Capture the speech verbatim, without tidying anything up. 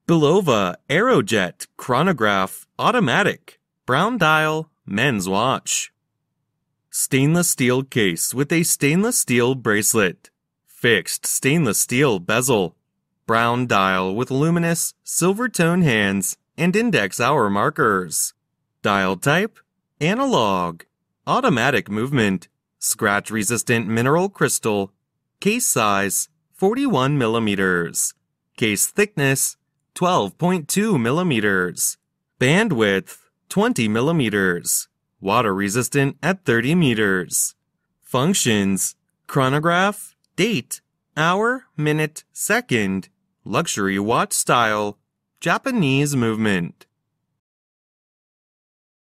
Bulova Aerojet Chronograph Automatic Brown Dial Men's Watch. Stainless steel case with a stainless steel bracelet. Fixed stainless steel bezel. Brown dial with luminous silver tone hands and index hour markers. Dial type: analog. Automatic movement. Scratch resistant mineral crystal. Case size: forty-one millimeters. Case thickness: twelve point two millimeters. Bandwidth: twenty millimeters. Water resistant at thirty meters. Functions: chronograph, date, hour, minute, second, luxury watch style, Japanese movement.